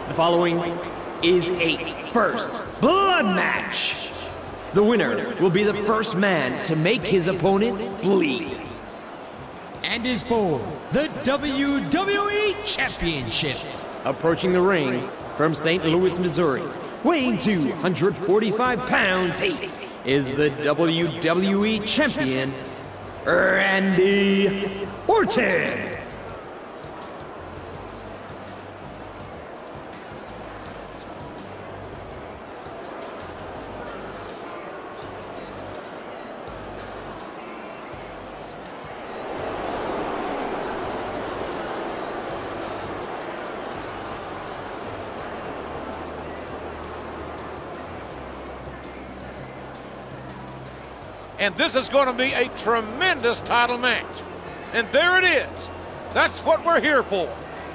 The following is a first blood match. The winner will be the first man to make his opponent bleed. And is for the WWE Championship. Approaching the ring from St. Louis, Missouri, weighing 245 pounds, is the WWE Champion, Randy Orton. And this is going to be a tremendous title match. And there it is. That's what we're here for.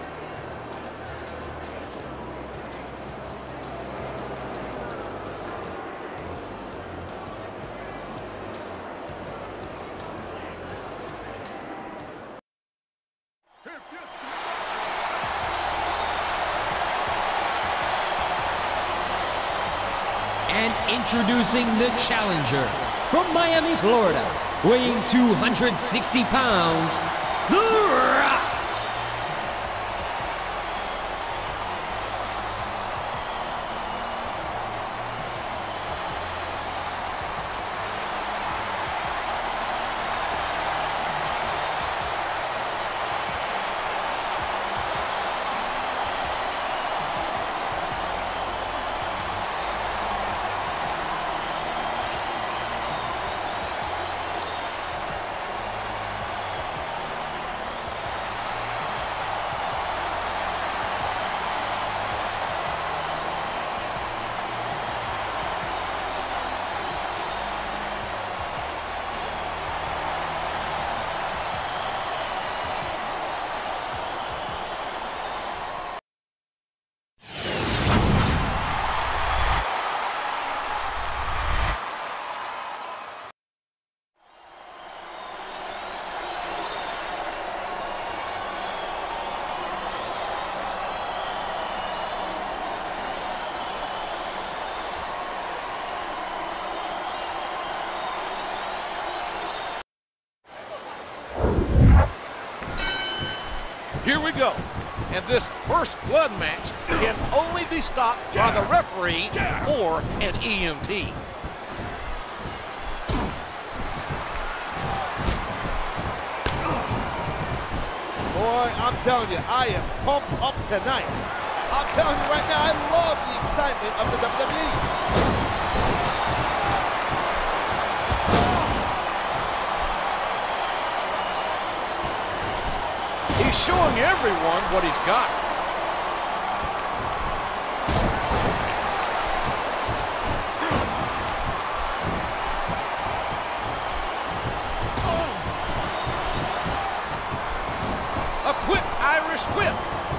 And introducing the challenger, from Miami, Florida, weighing 260 pounds, The Rock. Here we go. And this first blood match can only be stopped by the referee or an EMT. Boy, I'm telling you, I am pumped up tonight. I'm telling you right now, I love the excitement of the WWE. He's showing everyone what he's got. A quick Irish whip.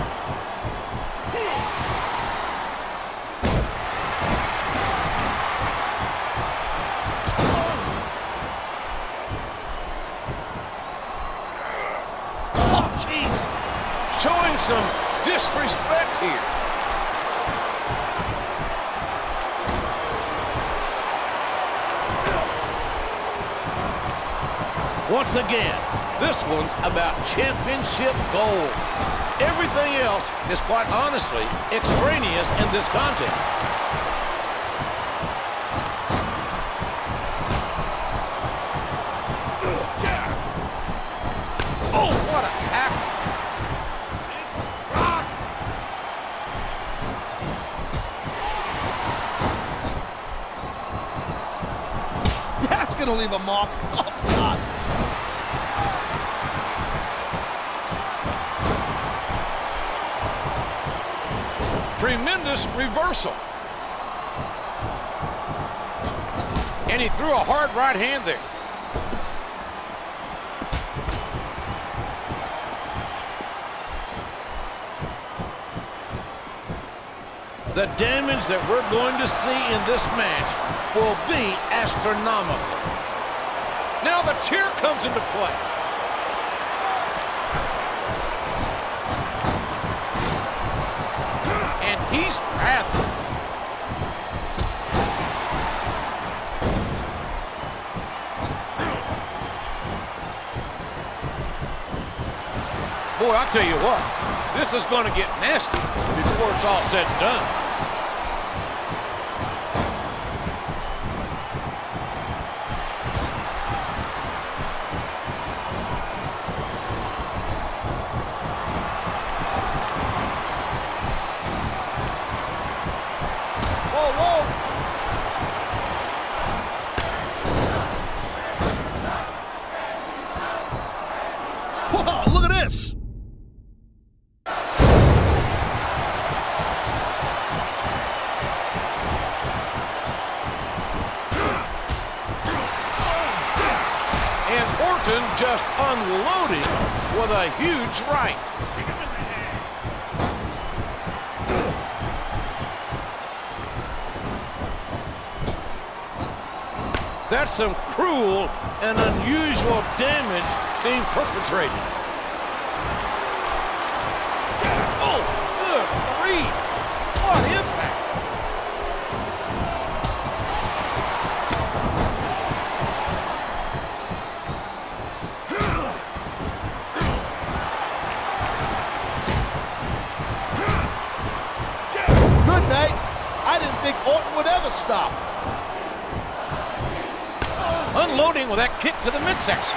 Showing some disrespect here. Once again, this one's about championship gold. Everything else is quite honestly extraneous in this contest. Oh, what a tackle. That's gonna leave a mark. Oh, God. Tremendous reversal. And he threw a hard right hand there. The damage that we're going to see in this match will be astronomical. Now the chair comes into play. And He's rattled. Boy, I'll tell you what, this is going to get nasty before it's all said and done. Whoa, whoa! Whoa, look at this! And Orton just unloading with a huge right. That's some cruel and unusual damage being perpetrated. Oh, good grief. What impact. Good night. I didn't think Orton would ever stop. Unloading with that kick to the midsection.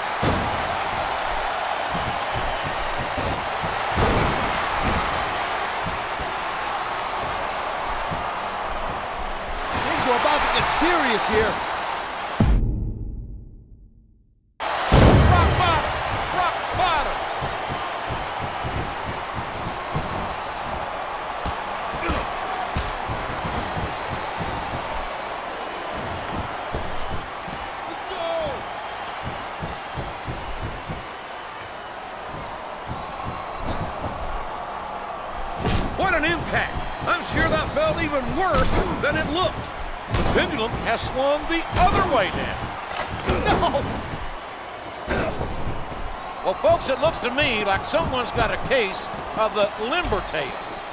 Things are about to get serious here. Rock bottom. Rock bottom. Let's go! What an impact. I'm sure that felt even worse than it looked. The pendulum has swung the other way now. No! Well, folks, it looks to me like someone's got a case of the limber tail.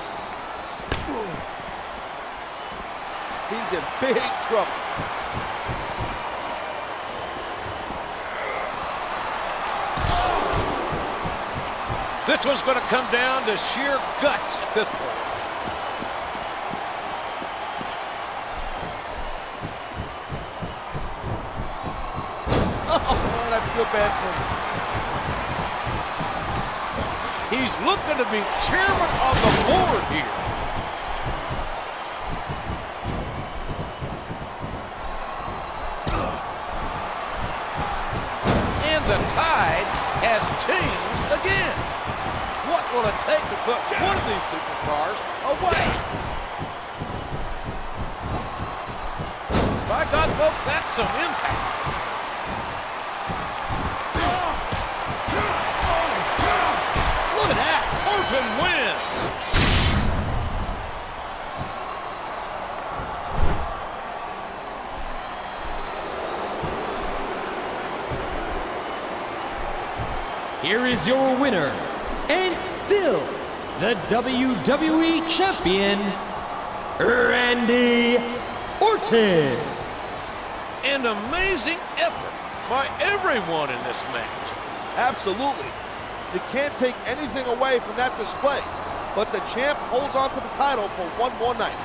He's in big trouble. This one's going to come down to sheer guts at this point. Oh, man, I feel bad for him. He's looking to be chairman of the board here. And the tide has changed again. What will it take to put one of these superstars away? By God, folks, that's some impact. Look at that. Orton wins. Here is your winner, and still the WWE Champion, Randy Orton. An amazing effort by everyone in this match. Absolutely. You can't take anything away from that display. But the champ holds on to the title for one more night.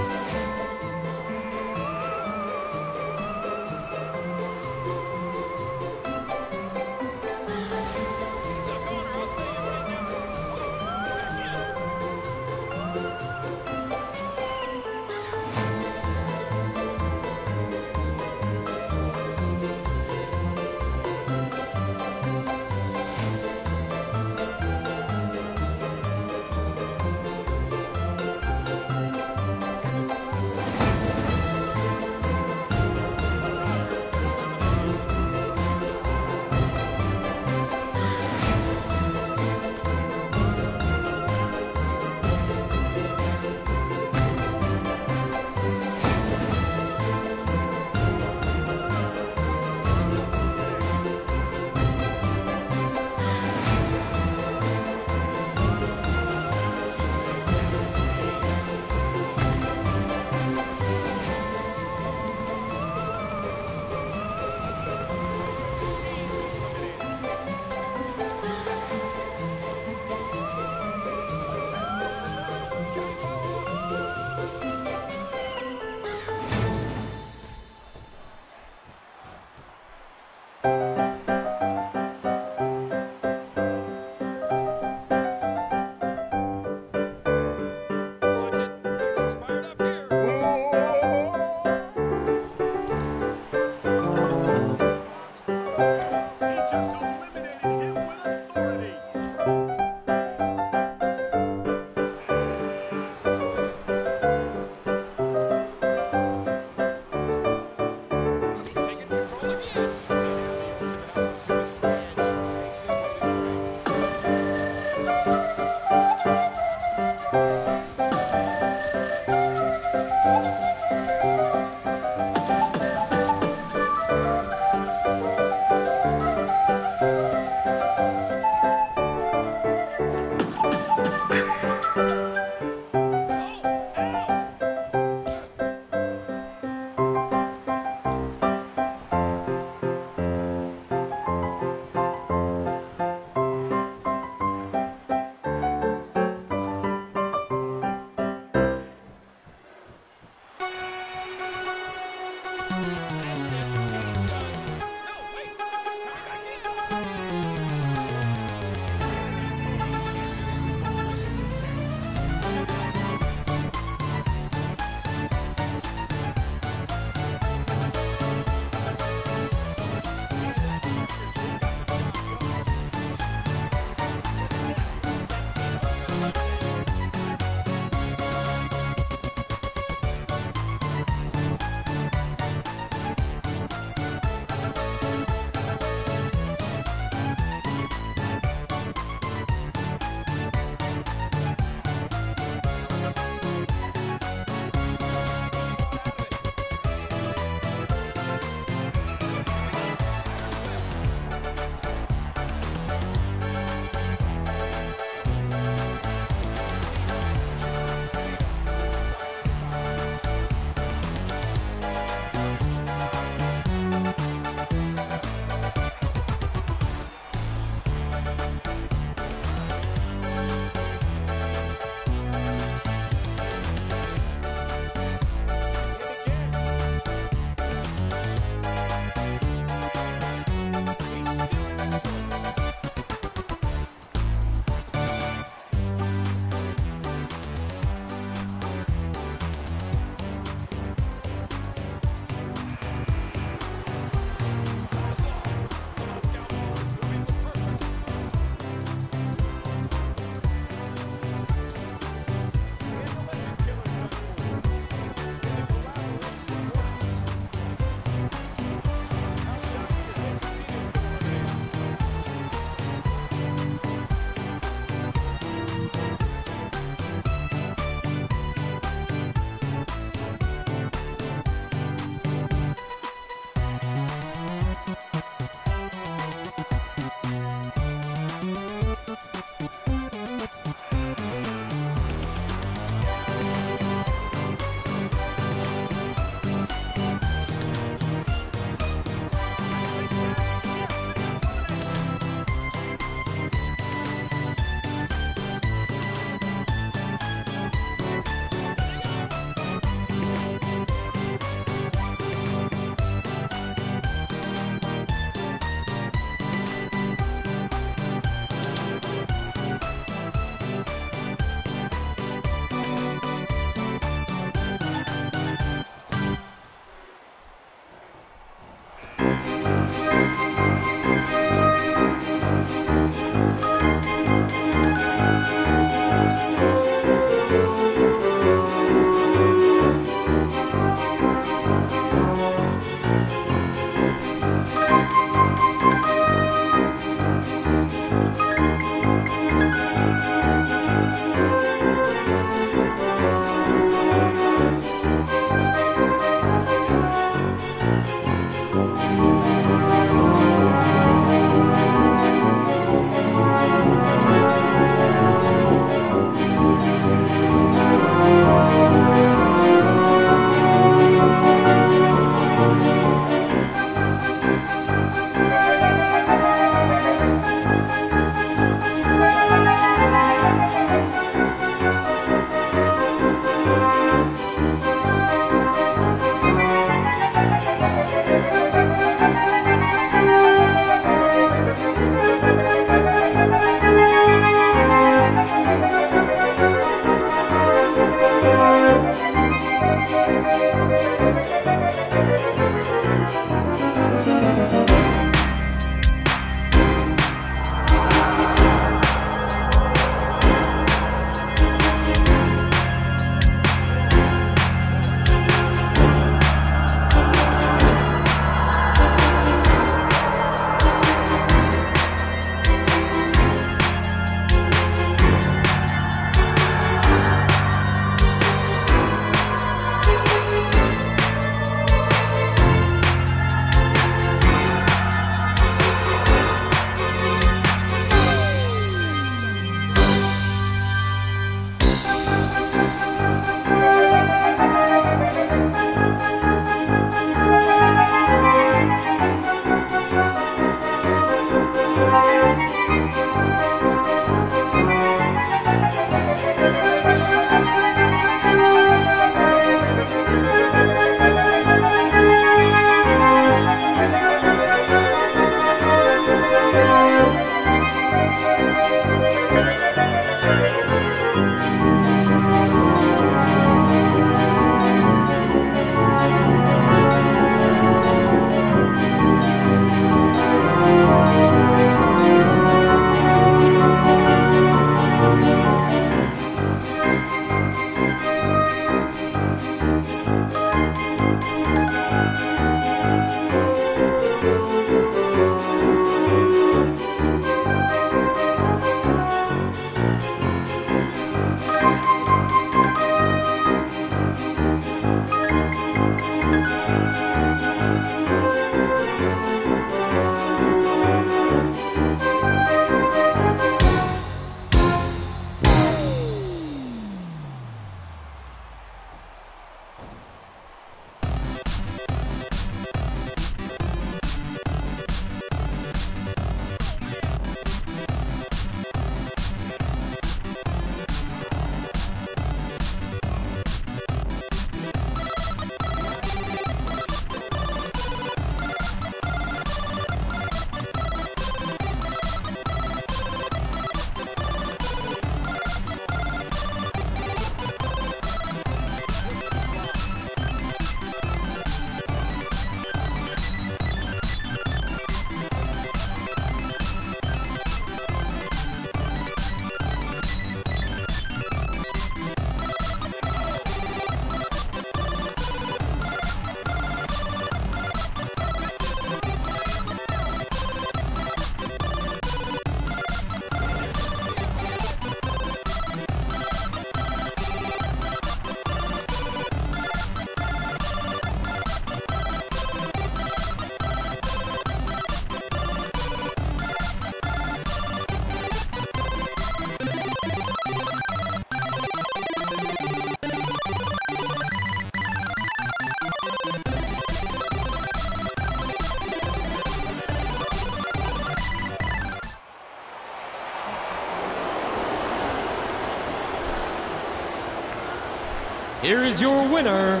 here is your winner,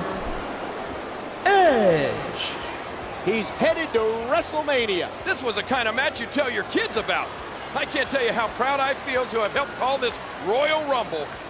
Edge. He's headed to WrestleMania. This was the kind of match you tell your kids about. I can't tell you how proud I feel to have helped call this Royal Rumble